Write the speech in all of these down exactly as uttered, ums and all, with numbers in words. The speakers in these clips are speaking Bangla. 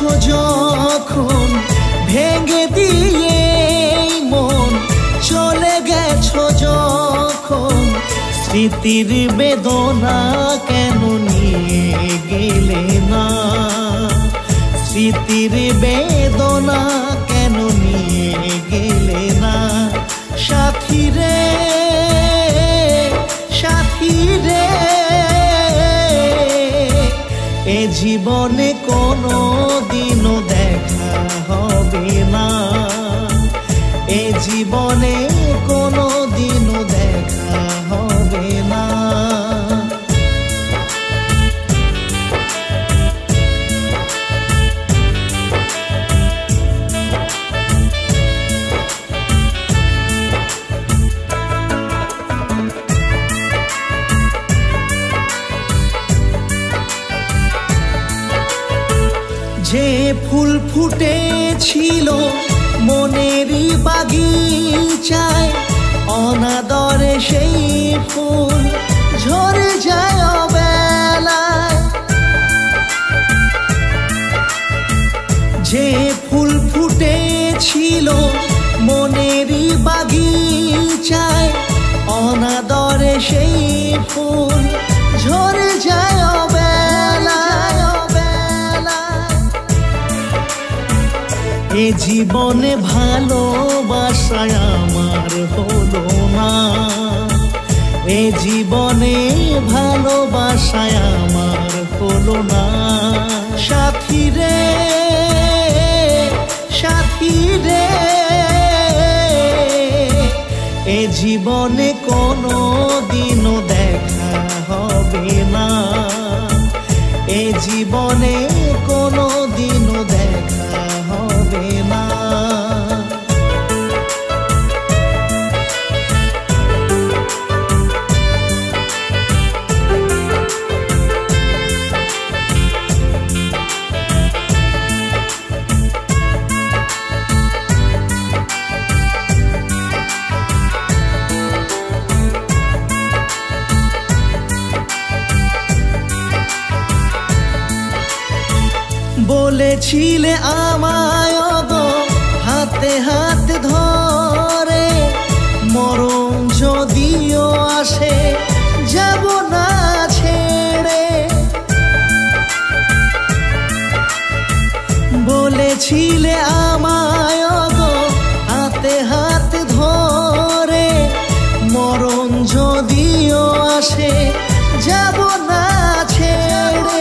গেছো যখন ভেঙে দিয়ে মন চলে গেছো যখন স্মৃতির বেদনা কেন নিয়ে গেলে না স্মৃতির বেদনা কেন নিয়ে গেলে না সাথী রে সাথী রে এ জীবনে কোনো দিনও দেখা হবে না এ জীবনে কোনো দিনও দেখা হবে না যে ফুল ফুটেছিল মনেরই বাগিচায় অনাদরে সেই ফুল ঝরে যায় অবেলায় যে ফুল ফুটেছিল মনেরই বাগিচায় অনাদরে সেই ফুল ঝরে যায় অবেলায় এ জীবনে ভালোবাসায় আমার হলো না এ জীবনে ভালোবাসায় আমার হলো না সাথী রে সাথী রে এ জীবনে কোনো দিনও দেখা হবে না এ জীবনে কোনো দিনও দেখা হবে না বলেছিলে আমায় গো হাতে হাতে ধরে মরণ যদিও আসে যাব না ছেড়ে বলেছিলে আমায় গো হাতে হাতে ধরে মরণ যদিও আসে যাব না ছেড়ে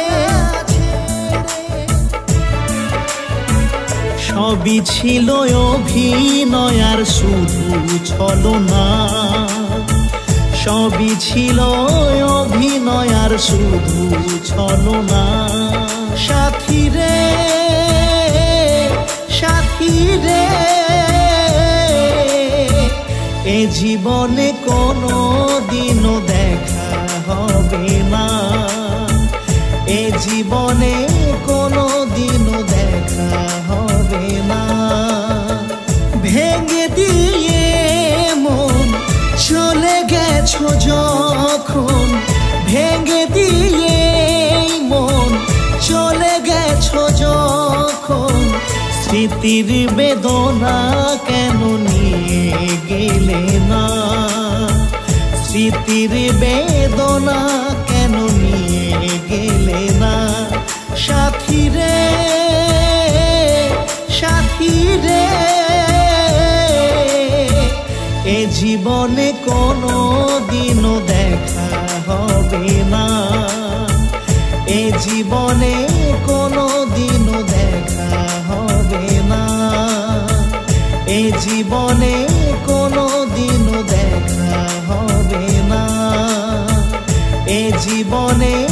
সবই ছিল অভিনয় আর শুধু ছলনা সবই ছিল অভিনয় আর শুধু ছলনা সাথী রে সাথী রে এ জীবনে কোনো দিনও দেখা হবে না এ জীবনে কোনো দিনও দেখা হবে না ভেঙে দিয়ে মন চলে গেছো যখন ভেঙে দিয়ে মন চলে গেছো যখন স্মৃতির বেদনা কেন নিয়ে গেলে না স্মৃতির বেদনা কেন নিয়ে গেলে না সাথী রে সাথী রে এ জীবনে কোনো দিনও দেখা হবে না এ জীবনে কোনো দিনও দেখা হবে না এ জীবনে কোনো দিনও দেখা হবে না এ জীবনে